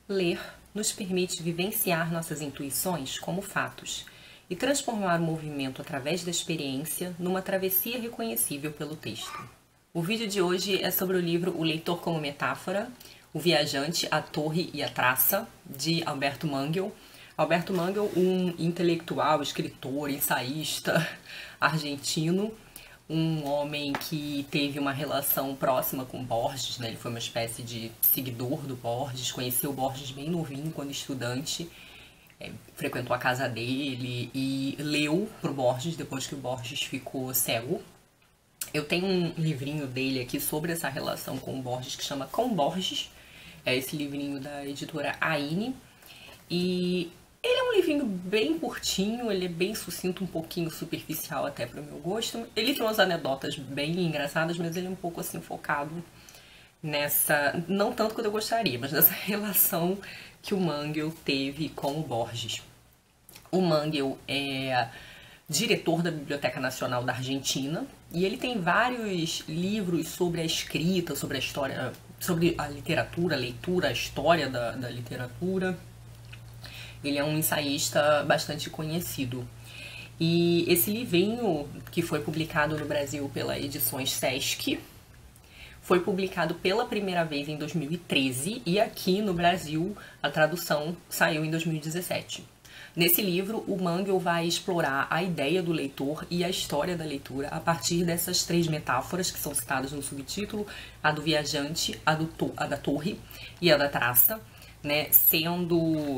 Ler nos permite vivenciar nossas intuições como fatos e transformar o movimento através da experiência numa travessia reconhecível pelo texto. O vídeo de hoje é sobre o livro O Leitor como Metáfora, O Viajante, a Torre e a Traça, de Alberto Manguel. Alberto Manguel, um intelectual, escritor, ensaísta argentino, um homem que teve uma relação próxima com Borges, né? Ele foi uma espécie de seguidor do Borges, conheceu o Borges bem novinho quando estudante, frequentou a casa dele e leu pro Borges depois que o Borges ficou cego. Eu tenho um livrinho dele aqui sobre essa relação com o Borges que chama Com Borges, é esse livrinho da editora Aine, e ele é um livrinho bem curtinho, ele é bem sucinto, um pouquinho superficial até para o meu gosto. Ele tem umas anedotas bem engraçadas, mas ele é um pouco assim focado nessa, não tanto quanto eu gostaria, mas nessa relação que o Manguel teve com o Borges. O Manguel é diretor da Biblioteca Nacional da Argentina e ele tem vários livros sobre a escrita, sobre a história, sobre a literatura, a leitura, a história da literatura. Ele é um ensaísta bastante conhecido. E esse livrinho, que foi publicado no Brasil pela Edições Sesc, foi publicado pela primeira vez em 2013 e aqui no Brasil a tradução saiu em 2017. Nesse livro, o Manguel vai explorar a ideia do leitor e a história da leitura a partir dessas três metáforas que são citadas no subtítulo, a do viajante, a da torre e a da traça, né, sendo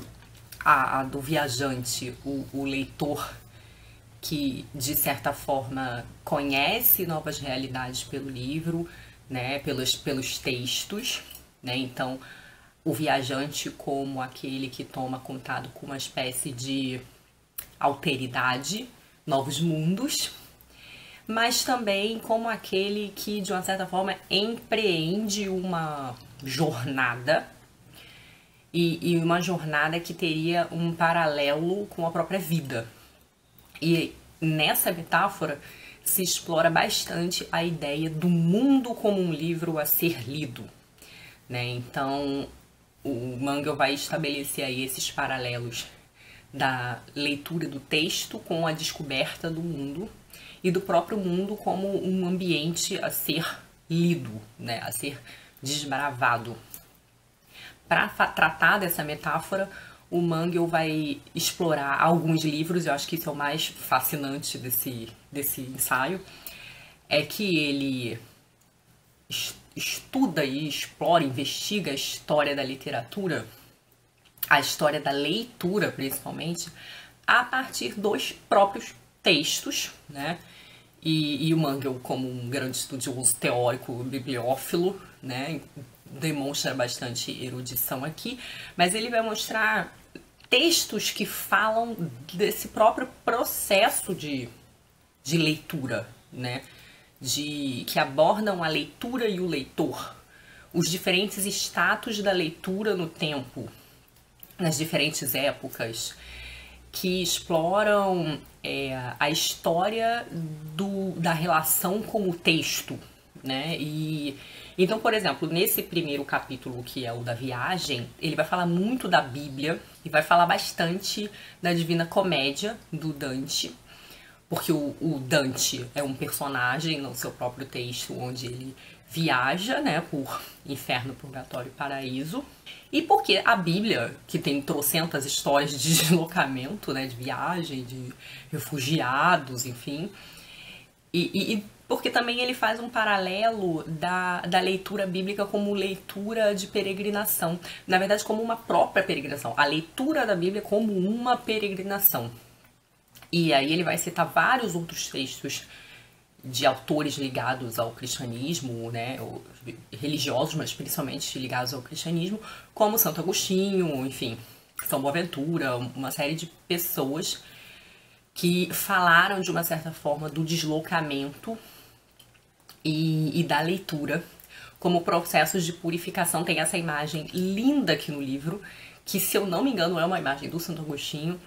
a do viajante, o leitor que, de certa forma, conhece novas realidades pelo livro, né, pelos textos, né, então o viajante como aquele que toma contato com uma espécie de alteridade, novos mundos, mas também como aquele que, de uma certa forma, empreende uma jornada, e uma jornada que teria um paralelo com a própria vida. E nessa metáfora se explora bastante a ideia do mundo como um livro a ser lido, né? Então o Manguel vai estabelecer aí esses paralelos da leitura do texto com a descoberta do mundo e do próprio mundo como um ambiente a ser lido, né? A ser desbravado. Para tratar dessa metáfora, o Manguel vai explorar alguns livros, eu acho que isso é o mais fascinante desse ensaio, é que ele estuda e explora, investiga a história da literatura, a história da leitura principalmente, a partir dos próprios textos, né? E o Manguel, como um grande estudioso teórico, bibliófilo, né, demonstra bastante erudição aqui, mas ele vai mostrar textos que falam desse próprio processo de leitura, né? Que abordam a leitura e o leitor, os diferentes status da leitura no tempo, nas diferentes épocas, que exploram a história da relação com o texto, né? E então, por exemplo, nesse primeiro capítulo, que é o da viagem, ele vai falar muito da Bíblia e vai falar bastante da Divina Comédia do Dante, porque o Dante é um personagem no seu próprio texto, onde ele viaja, né, por inferno, purgatório e paraíso, e porque a Bíblia, que tem trocentas histórias de deslocamento, né, de viagem, de refugiados, enfim, e porque também ele faz um paralelo da leitura bíblica como leitura de peregrinação. Na verdade, como uma própria peregrinação. A leitura da Bíblia como uma peregrinação. E aí ele vai citar vários outros textos de autores ligados ao cristianismo, né, religiosos, mas principalmente ligados ao cristianismo, como Santo Agostinho, enfim, São Boaventura, uma série de pessoas que falaram de uma certa forma do deslocamento e da leitura como processos de purificação. Tem essa imagem linda aqui no livro, que, se eu não me engano, é uma imagem do Santo Agostinho,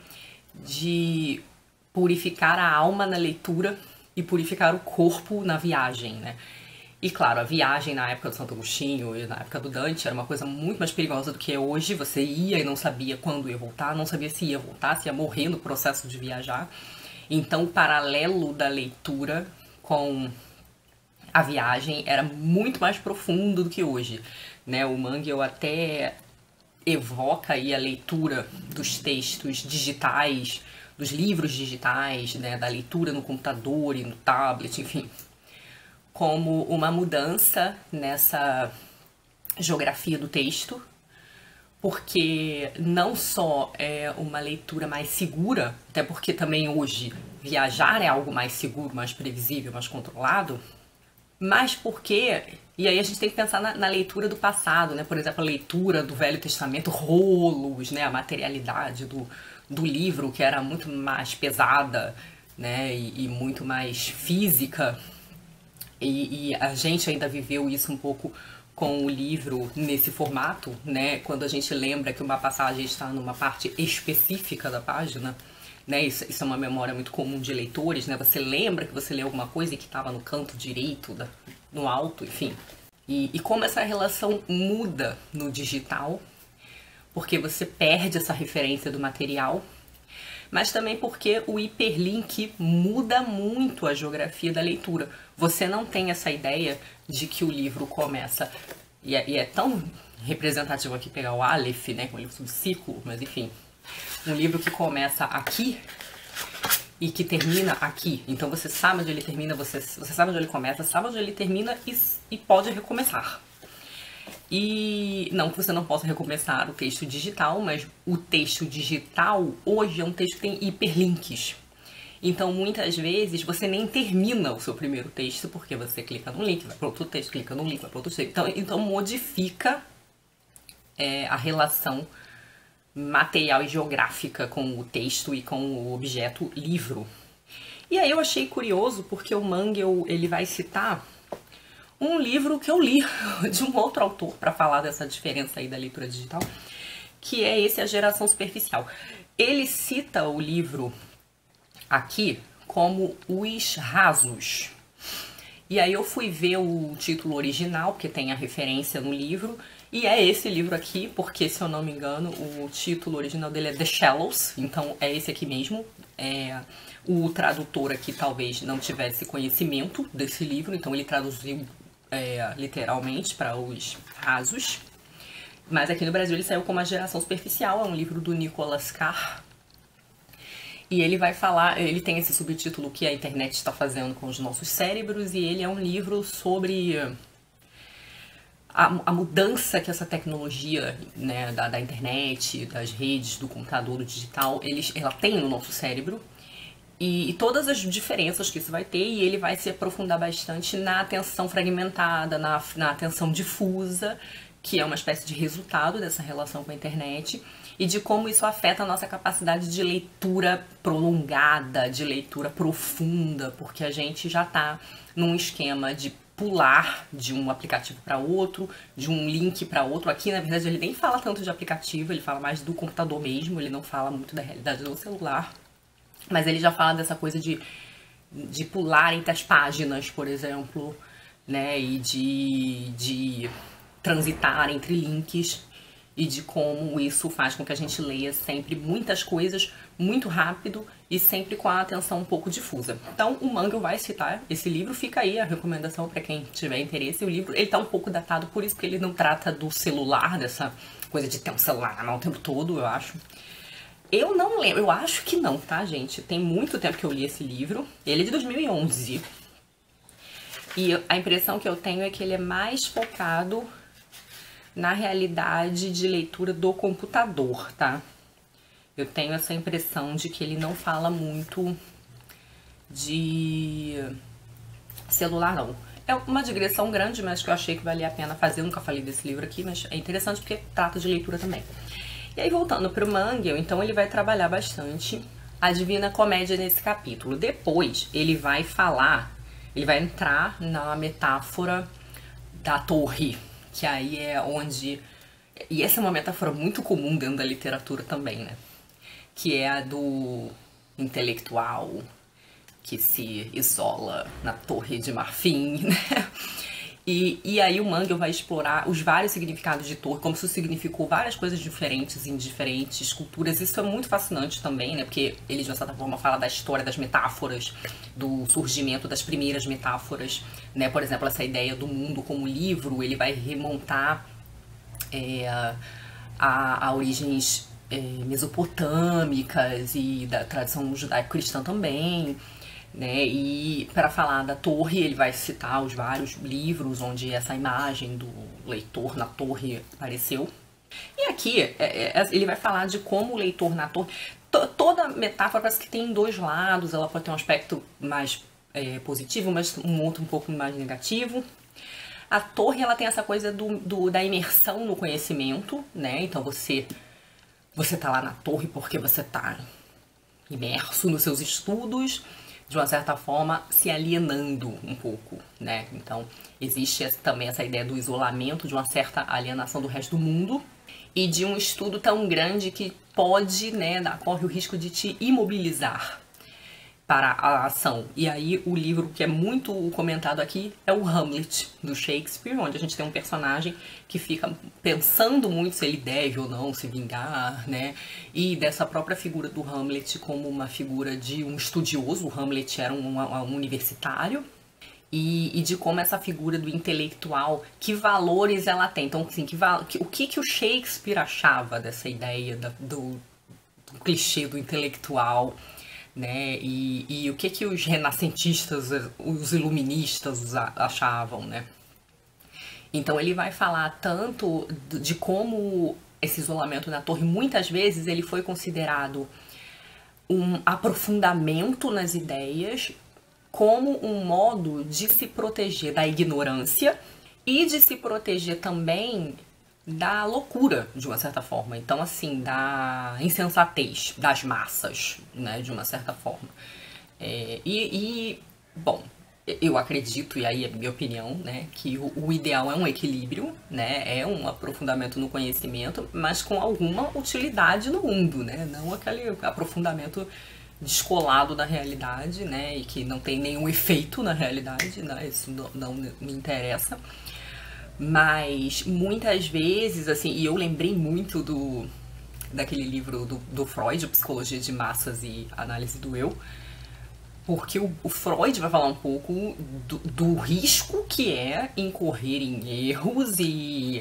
de purificar a alma na leitura e purificar o corpo na viagem, né? E claro, a viagem na época do Santo Agostinho e na época do Dante era uma coisa muito mais perigosa do que é hoje. Você ia e não sabia quando ia voltar, não sabia se ia voltar, se ia morrer no processo de viajar. Então o paralelo da leitura com a viagem era muito mais profundo do que hoje, né? O Mangel até evoca aí a leitura dos textos digitais, dos livros digitais, né? Da leitura no computador e no tablet, enfim, como uma mudança nessa geografia do texto, porque não só é uma leitura mais segura, até porque também hoje viajar é algo mais seguro, mais previsível, mais controlado, mas porque, e aí a gente tem que pensar na leitura do passado, né? Por exemplo, a leitura do Velho Testamento, rolos, né? A materialidade do livro, que era muito mais pesada, né? E muito mais física. E a gente ainda viveu isso um pouco com o livro nesse formato, né? Quando a gente lembra que uma passagem está numa parte específica da página, né? Isso é uma memória muito comum de leitores, né? Você lembra que você leu alguma coisa e que estava no canto direito, no alto, enfim. E como essa relação muda no digital, porque você perde essa referência do material, mas também porque o hiperlink muda muito a geografia da leitura. Você não tem essa ideia de que o livro começa, e é tão representativo aqui pegar o Aleph, né, com o livro sobre ciclo, mas enfim, um livro que começa aqui e que termina aqui. Então você sabe onde ele termina, você sabe onde ele começa, sabe onde ele termina e pode recomeçar. E não que você não possa recomeçar o texto digital, mas o texto digital hoje é um texto que tem hiperlinks. Então, muitas vezes, você nem termina o seu primeiro texto, porque você clica num link, vai para outro texto, clica num link, vai para outro texto. Então modifica a relação material e geográfica com o texto e com o objeto livro. E aí eu achei curioso, porque o Mangel, ele vai citar um livro que eu li de um outro autor para falar dessa diferença aí da leitura digital, que é esse A Geração Superficial. Ele cita o livro aqui como Os Rasos. E aí eu fui ver o título original, porque tem a referência no livro, e é esse livro aqui, porque se eu não me engano, o título original dele é The Shallows, então é esse aqui mesmo. O tradutor aqui talvez não tivesse conhecimento desse livro, então ele traduziu literalmente para Os Rasos. Mas aqui no Brasil ele saiu como A Geração Superficial, é um livro do Nicholas Carr. E ele vai falar, ele tem esse subtítulo que a internet está fazendo com os nossos cérebros, e ele é um livro sobre a mudança que essa tecnologia, né, da internet, das redes, do computador, do digital, ela tem no nosso cérebro. E todas as diferenças que isso vai ter, e ele vai se aprofundar bastante na atenção fragmentada, na atenção difusa, que é uma espécie de resultado dessa relação com a internet, e de como isso afeta a nossa capacidade de leitura prolongada, de leitura profunda, porque a gente já está num esquema de pular de um aplicativo para outro, de um link para outro. Aqui, na verdade, ele nem fala tanto de aplicativo, ele fala mais do computador mesmo, ele não fala muito da realidade do celular. Mas ele já fala dessa coisa de pular entre as páginas, por exemplo, né? E de transitar entre links, e de como isso faz com que a gente leia sempre muitas coisas muito rápido e sempre com a atenção um pouco difusa. Então, o Mangel vai citar esse livro, fica aí a recomendação para quem tiver interesse. O livro, ele tá um pouco datado por isso, porque ele não trata do celular, dessa coisa de ter um celular na mão o tempo todo, eu acho. Eu não lembro, eu acho que não, tá, gente? Tem muito tempo que eu li esse livro. Ele é de 2011. E a impressão que eu tenho é que ele é mais focado na realidade de leitura do computador, tá? Eu tenho essa impressão de que ele não fala muito de celular, não. É uma digressão grande, mas que eu achei que valia a pena fazer. Eu nunca falei desse livro aqui, mas é interessante porque trata de leitura também. E aí, voltando para o Mangel, então ele vai trabalhar bastante a Divina Comédia nesse capítulo. Depois, ele vai entrar na metáfora da torre, que aí é onde... E essa é uma metáfora muito comum dentro da literatura também, né? Que é a do intelectual que se isola na torre de marfim, né? E aí o Mangel vai explorar os vários significados de torre, como isso significou várias coisas diferentes em diferentes culturas. Isso é muito fascinante também, né? Porque ele, de uma certa forma, fala da história das metáforas, do surgimento das primeiras metáforas, né? Por exemplo, essa ideia do mundo como livro, ele vai remontar a origens mesopotâmicas e da tradição judaico-cristã também. Né? E para falar da torre, ele vai citar os vários livros onde essa imagem do leitor na torre apareceu. E aqui ele vai falar de como o leitor na torre... Toda metáfora parece que tem dois lados, ela pode ter um aspecto mais positivo, mas um outro um pouco mais negativo. A torre, ela tem essa coisa da imersão no conhecimento, né? Então você tá lá na torre porque você tá imerso nos seus estudos, de uma certa forma, se alienando um pouco, né? Então, existe também essa ideia do isolamento, de uma certa alienação do resto do mundo e de um estudo tão grande que pode, né, corre o risco de te imobilizar para a ação. E aí, o livro que é muito comentado aqui é o Hamlet, do Shakespeare, onde a gente tem um personagem que fica pensando muito se ele deve ou não se vingar, né? E dessa própria figura do Hamlet como uma figura de um estudioso. O Hamlet era um universitário. E de como essa figura do intelectual, que valores ela tem. Então, assim, o que o Shakespeare achava dessa ideia do clichê do intelectual, né? E o que os renascentistas, os iluministas achavam, né? Então ele vai falar tanto de como esse isolamento na torre, muitas vezes ele foi considerado um aprofundamento nas ideias, como um modo de se proteger da ignorância e de se proteger também da loucura, de uma certa forma. Então, assim, da insensatez das massas, né, de uma certa forma. Bom, eu acredito, e aí é minha opinião, né, que o ideal é um equilíbrio, né, é um aprofundamento no conhecimento, mas com alguma utilidade no mundo, né, não aquele aprofundamento descolado da realidade, né, e que não tem nenhum efeito na realidade, né, isso não me interessa. Mas muitas vezes, assim, e eu lembrei muito daquele livro do Freud, Psicologia de Massas e Análise do Eu, porque o Freud vai falar um pouco do risco que é incorrer em erros e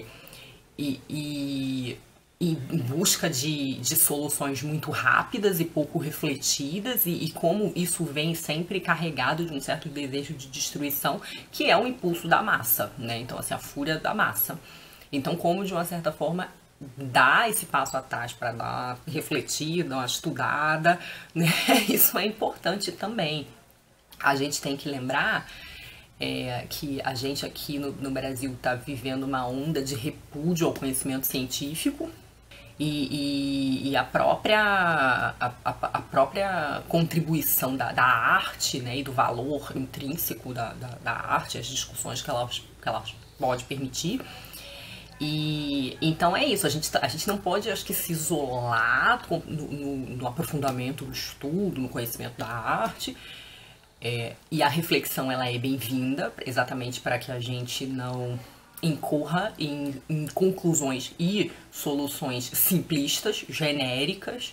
em busca de soluções muito rápidas e pouco refletidas, e como isso vem sempre carregado de um certo desejo de destruição, que é o impulso da massa, né? Então, assim, a fúria da massa. Então, como de uma certa forma dar esse passo atrás para refletir, dar uma estudada, né? Isso é importante também. A gente tem que lembrar que a gente aqui no Brasil está vivendo uma onda de repúdio ao conhecimento científico, e a própria contribuição da arte, né, e do valor intrínseco da arte, as discussões que ela pode permitir. E então é isso, a gente não pode, acho que, se isolar no aprofundamento do estudo, no conhecimento da arte. E a reflexão, ela é bem-vinda, exatamente para que a gente não incorra em conclusões e soluções simplistas, genéricas,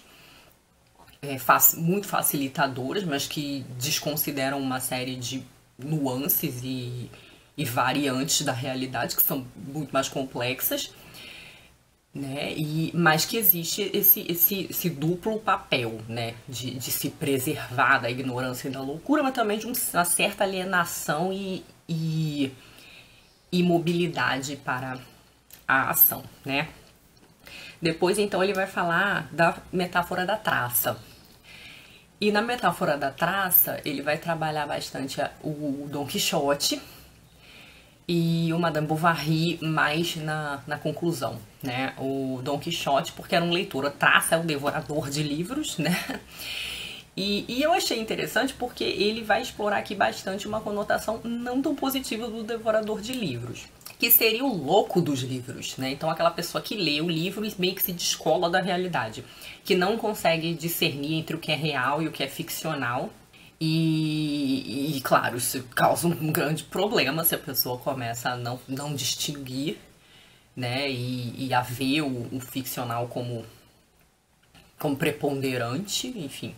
muito facilitadoras, mas que desconsideram uma série de nuances e variantes da realidade, que são muito mais complexas, né? Mas que existe esse duplo papel, né? De se preservar da ignorância e da loucura, mas também de uma certa alienação e imobilidade para a ação, né? Depois, então, ele vai falar da metáfora da traça. E na metáfora da traça, ele vai trabalhar bastante o Dom Quixote e o Madame Bovary mais na conclusão, né? O Dom Quixote, porque era um leitor, a traça é um devorador de livros, né? E eu achei interessante porque ele vai explorar aqui bastante uma conotação não tão positiva do devorador de livros, que seria o louco dos livros, né? Então, aquela pessoa que lê o livro e meio que se descola da realidade, que não consegue discernir entre o que é real e o que é ficcional, Claro, isso causa um grande problema se a pessoa começa a não distinguir, né, e a ver o ficcional como preponderante, enfim.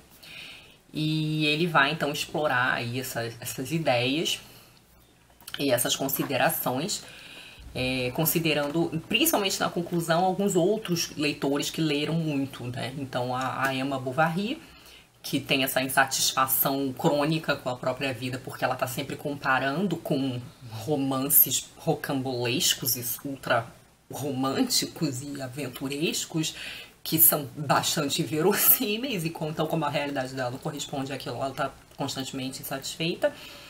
E ele vai então explorar aí essas ideias e essas considerações, considerando, principalmente na conclusão, alguns outros leitores que leram muito, né? Então a Emma Bovary, que tem essa insatisfação crônica com a própria vida, porque ela está sempre comparando com romances rocambolescos e ultra românticos e aventurescos, que são bastante verossímeis e contam como a realidade dela não corresponde àquilo, ela está constantemente insatisfeita.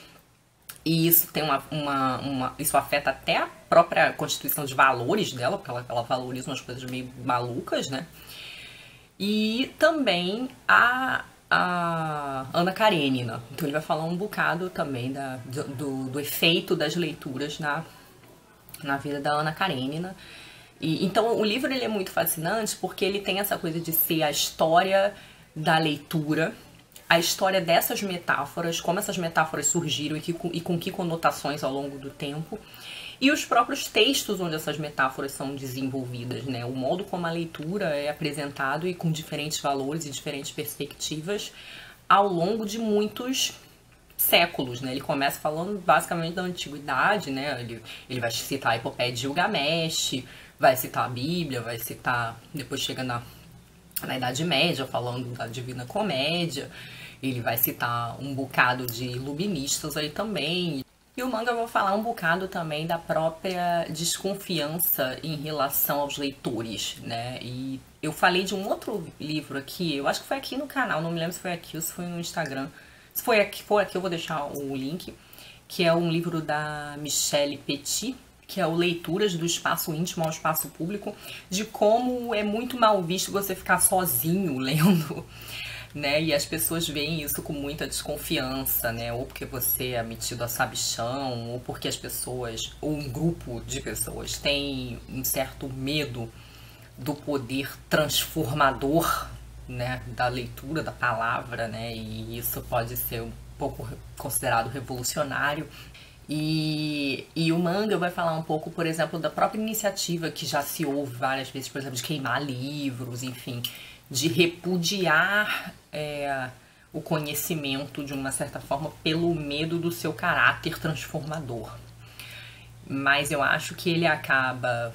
E isso tem isso afeta até a própria constituição de valores dela, porque ela valoriza umas coisas meio malucas, né? E também a Anna Karenina. Então ele vai falar um bocado também do efeito das leituras na vida da Anna Karenina. Então o livro ele é muito fascinante porque ele tem essa coisa de ser a história da leitura, a história dessas metáforas, como essas metáforas surgiram e com que conotações ao longo do tempo, e os próprios textos onde essas metáforas são desenvolvidas, né? O modo como a leitura é apresentado e com diferentes valores e diferentes perspectivas ao longo de muitos séculos, né? Ele começa falando basicamente da antiguidade, né? Ele vai citar a epopeia de Gilgamesh, vai citar a Bíblia, vai citar... Depois chega na Idade Média, falando da Divina Comédia. Ele vai citar um bocado de iluministas aí também. E o manga vai falar um bocado também da própria desconfiança em relação aos leitores, né? E eu falei de um outro livro aqui, eu acho que foi aqui no canal, não me lembro se foi aqui ou se foi no Instagram. Se for aqui eu vou deixar o link, que é um livro da Michelle Petit, que é o Leituras do Espaço Íntimo ao Espaço Público, de como é muito mal visto você ficar sozinho lendo, né? E as pessoas veem isso com muita desconfiança, né? Ou porque você é metido a sabichão, ou porque as pessoas, ou um grupo de pessoas tem um certo medo do poder transformador, né, da leitura da palavra, né? E isso pode ser um pouco considerado revolucionário. E o manga vai falar um pouco, por exemplo, da própria iniciativa que já se ouve várias vezes, por exemplo, de queimar livros, enfim, de repudiar o conhecimento de uma certa forma pelo medo do seu caráter transformador. Mas eu acho que ele acaba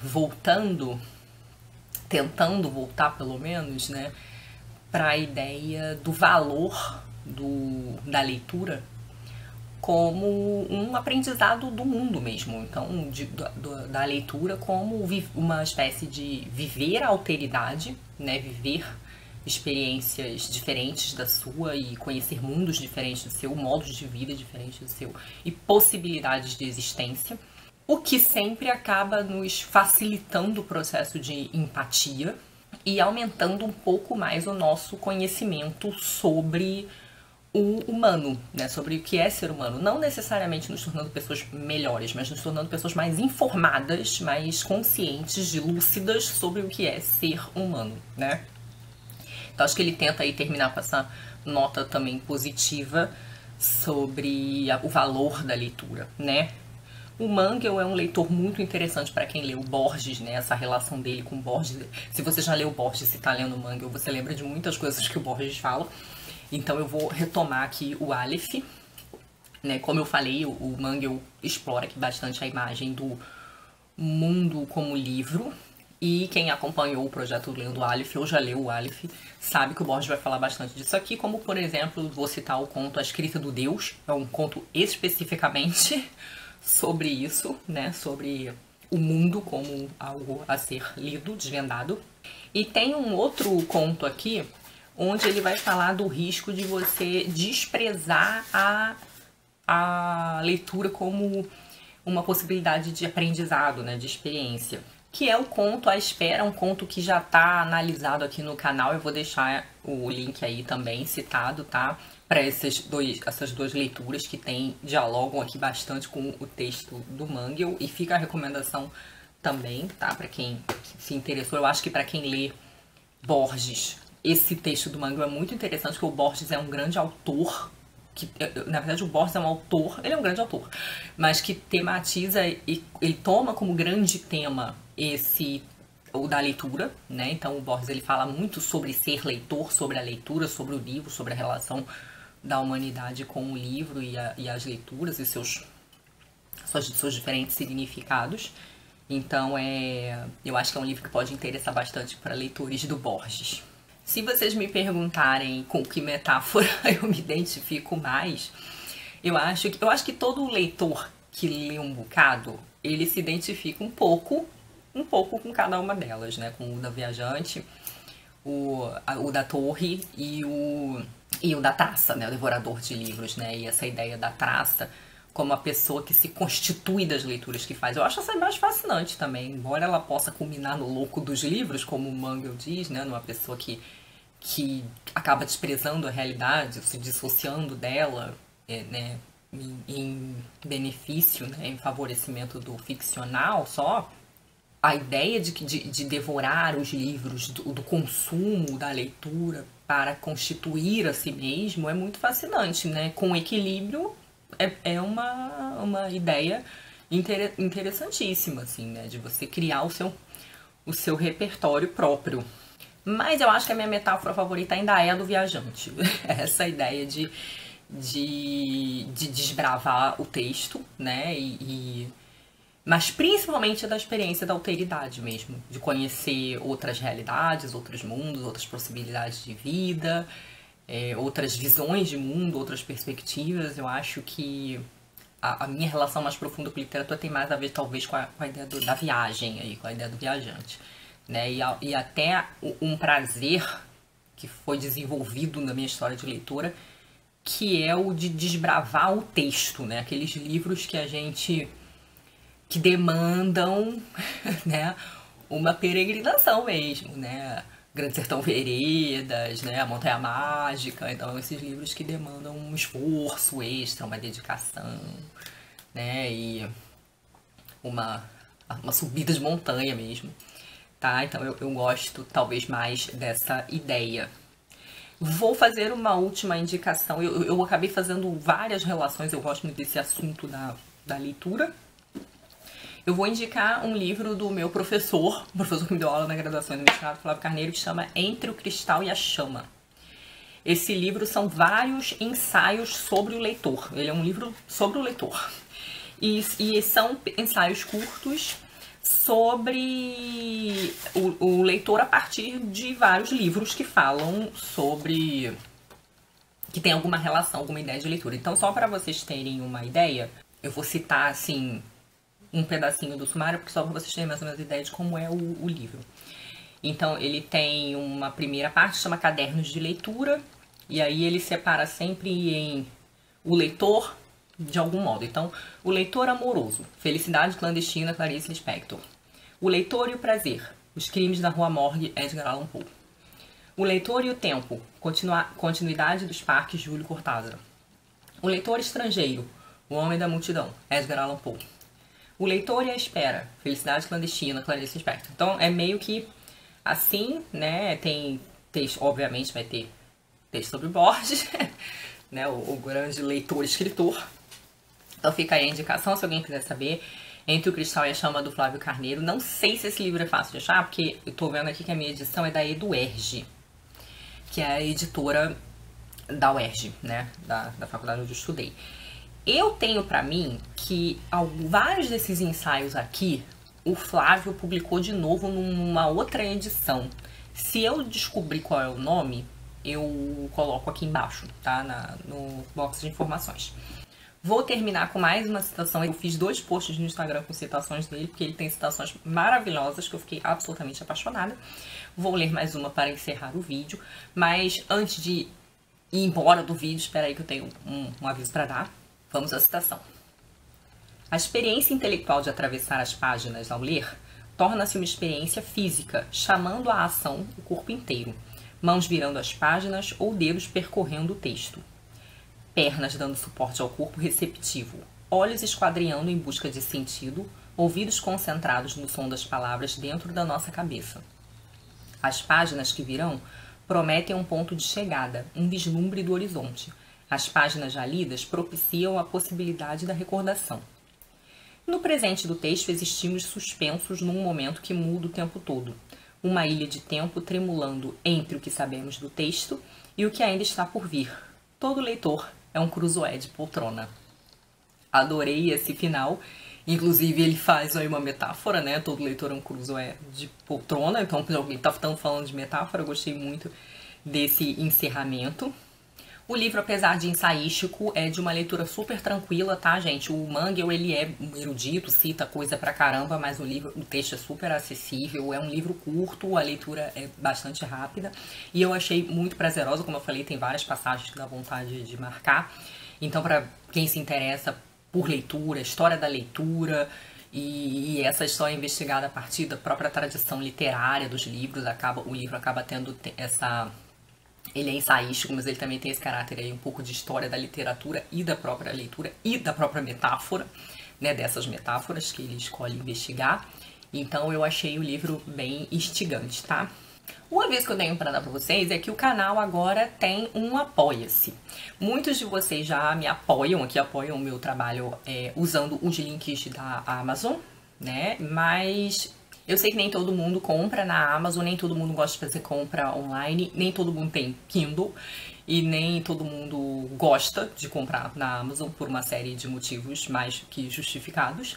tentando voltar pelo menos, né, para a ideia do valor da leitura como um aprendizado do mundo mesmo. Então, da leitura como uma espécie de viver a alteridade, né? Viver experiências diferentes da sua e conhecer mundos diferentes do seu, modos de vida diferentes do seu e possibilidades de existência. O que sempre acaba nos facilitando o processo de empatia e aumentando um pouco mais o nosso conhecimento sobre o humano, né? Sobre o que é ser humano. Não necessariamente nos tornando pessoas melhores, mas nos tornando pessoas mais informadas, mais conscientes, lúcidas sobre o que é ser humano, né? Então acho que ele tenta aí terminar com essa nota também positiva sobre o valor da leitura, né? O Mangel é um leitor muito interessante para quem leu Borges, né? Essa relação dele com Borges. Se você já leu Borges e está lendo o Mangel, você lembra de muitas coisas que o Borges fala. Então eu vou retomar aqui o Aleph, né? Como eu falei, o Mangel explora aqui bastante a imagem do mundo como livro. E quem acompanhou o projeto Lendo o Aleph, ou já leu o Aleph, sabe que o Borges vai falar bastante disso aqui, como, por exemplo, vou citar o conto A Escrita do Deus, é um conto especificamente sobre isso, né? Sobre o mundo como algo a ser lido, desvendado. E tem um outro conto aqui, onde ele vai falar do risco de você desprezar a leitura como uma possibilidade de aprendizado, né, de experiência. Que é o conto A Espera, um conto que já está analisado aqui no canal. Eu vou deixar o link aí também citado, tá? Para essas duas leituras que dialogam aqui bastante com o texto do Mangel. E fica a recomendação também, tá? Para quem se interessou. Eu acho que para quem lê Borges, esse texto do Mangel é muito interessante, porque o Borges é um grande autor, na verdade o Borges é um autor, ele é um grande autor, mas que tematiza e ele toma como grande tema o da leitura, né? Então o Borges ele fala muito sobre ser leitor, sobre a leitura, sobre o livro, sobre a relação da humanidade com o livro e as leituras e seus diferentes significados. Então eu acho que é um livro que pode interessar bastante para leitores do Borges. Se vocês me perguntarem com que metáfora eu me identifico mais, eu acho que todo leitor que lê um bocado, ele se identifica um pouco com cada uma delas, né? Com o da Viajante, o da Torre e o da Traça, né? O devorador de livros, né? E essa ideia da Traça como a pessoa que se constitui das leituras que faz. Eu acho essa mais fascinante também, embora ela possa culminar no louco dos livros, como o Mangel diz, né? Numa pessoa que acaba desprezando a realidade, se dissociando dela, né? Em benefício, né? Em favorecimento do ficcional só. A ideia de devorar os livros, do consumo, da leitura, para constituir a si mesmo é muito fascinante, né? Com equilíbrio é uma ideia interessantíssima, assim, né? De você criar o seu repertório próprio. Mas eu acho que a minha metáfora favorita ainda é a do viajante. Essa ideia de desbravar o texto, né? Mas principalmente da experiência da alteridade mesmo, de conhecer outras realidades, outros mundos, outras possibilidades de vida, outras visões de mundo, outras perspectivas. Eu acho que a minha relação mais profunda com a literatura tem mais a ver talvez com a ideia da viagem, aí, com a ideia do viajante, né? E até um prazer que foi desenvolvido na minha história de leitura, que é o de desbravar o texto, né? Aqueles livros que demandam, né, uma peregrinação mesmo, né? Grande Sertão Veredas, né? A Montanha Mágica. Então, esses livros que demandam um esforço extra, uma dedicação, né? E uma subida de montanha mesmo, tá? Então, eu gosto talvez mais dessa ideia. Vou fazer uma última indicação. Eu acabei fazendo várias relações, eu gosto muito desse assunto da leitura. Eu vou indicar um livro do meu professor, o professor que me deu aula na graduação do mestrado, Flávio Carneiro, que chama Entre o Cristal e a Chama. Esse livro são vários ensaios sobre o leitor. Ele é um livro sobre o leitor. E são ensaios curtos sobre o leitor a partir de vários livros que falam sobre... que tem alguma relação, alguma ideia de leitura. Então, só para vocês terem uma ideia, eu vou citar, assim, um pedacinho do sumário, porque só para vocês terem mais ou menos ideia de como é o livro. Então, ele tem uma primeira parte, chama Cadernos de Leitura, e aí ele separa sempre em o leitor, de algum modo. Então, o leitor amoroso, Felicidade Clandestina, Clarice Lispector. O leitor e o prazer, Os Crimes da Rua Morgue, Edgar Allan Poe. O leitor e o tempo, Continuidade dos Parques, Júlio Cortázar. O leitor estrangeiro, O Homem da Multidão, Edgar Allan Poe. O leitor e a espera, Felicidade Clandestina, Clarice Lispector. Então, é meio que assim, né? Tem texto, obviamente vai ter texto sobre Borges, né? O grande leitor-escritor. Então fica aí a indicação, se alguém quiser saber. Entre o Cristal e a Chama, do Flávio Carneiro. Não sei se esse livro é fácil de achar, porque eu tô vendo aqui que a minha edição é da Eduerge, que é a editora da UERJ, né? Da faculdade onde eu estudei. Eu tenho pra mim que vários desses ensaios aqui, o Flávio publicou de novo numa outra edição. Se eu descobrir qual é o nome, eu coloco aqui embaixo, tá? No box de informações. Vou terminar com mais uma citação. Eu fiz 2 posts no Instagram com citações dele, porque ele tem citações maravilhosas que eu fiquei absolutamente apaixonada. Vou ler mais uma para encerrar o vídeo, mas antes de ir embora do vídeo, espera aí que eu tenho um aviso para dar. Vamos à citação. A experiência intelectual de atravessar as páginas ao ler torna-se uma experiência física, chamando à ação o corpo inteiro, mãos virando as páginas ou dedos percorrendo o texto. Pernas dando suporte ao corpo receptivo, olhos esquadrinhando em busca de sentido, ouvidos concentrados no som das palavras dentro da nossa cabeça. As páginas que virão prometem um ponto de chegada, um vislumbre do horizonte. As páginas já lidas propiciam a possibilidade da recordação. No presente do texto existimos suspensos num momento que muda o tempo todo. Uma ilha de tempo tremulando entre o que sabemos do texto e o que ainda está por vir. Todo leitor é um Cruzoé de poltrona. Adorei esse final. Inclusive, ele faz aí uma metáfora, né? Todo leitor é um Cruzoé de poltrona. Então, alguém tá falando de metáfora, eu gostei muito desse encerramento. O livro, apesar de ensaístico, é de uma leitura super tranquila, tá, gente? O Mangel, ele é erudito, cita coisa pra caramba, mas o texto é super acessível, é um livro curto, a leitura é bastante rápida. E eu achei muito prazerosa, como eu falei, tem várias passagens que dá vontade de marcar. Então, pra quem se interessa por leitura, história da leitura e essa história investigada a partir da própria tradição literária dos livros, o livro acaba tendo essa... Ele é ensaístico, mas ele também tem esse caráter aí um pouco de história da literatura e da própria leitura e da própria metáfora, né, dessas metáforas que ele escolhe investigar. Então eu achei o livro bem instigante, tá? Um aviso que eu tenho para dar para vocês é que o canal agora tem um Apoia-se. Muitos de vocês já me apoiam o meu trabalho usando os links da Amazon, né? Mas eu sei que nem todo mundo compra na Amazon, nem todo mundo gosta de fazer compra online, nem todo mundo tem Kindle e nem todo mundo gosta de comprar na Amazon por uma série de motivos mais que justificados.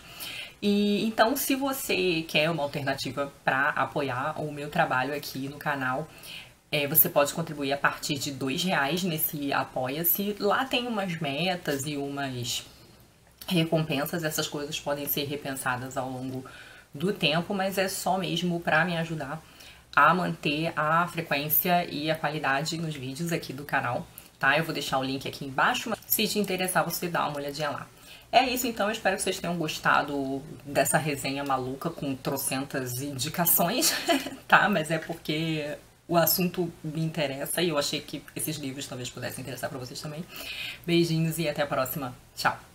E então, se você quer uma alternativa para apoiar o meu trabalho aqui no canal, você pode contribuir a partir de R$2 nesse Apoia-se. Lá tem umas metas e umas recompensas, essas coisas podem ser repensadas ao longo do tempo, mas é só mesmo para me ajudar a manter a frequência e a qualidade nos vídeos aqui do canal, tá? Eu vou deixar o link aqui embaixo, mas se te interessar você dá uma olhadinha lá. É isso então, eu espero que vocês tenham gostado dessa resenha maluca com trocentas indicações, tá? Mas é porque o assunto me interessa e eu achei que esses livros talvez pudessem interessar para vocês também. Beijinhos e até a próxima. Tchau!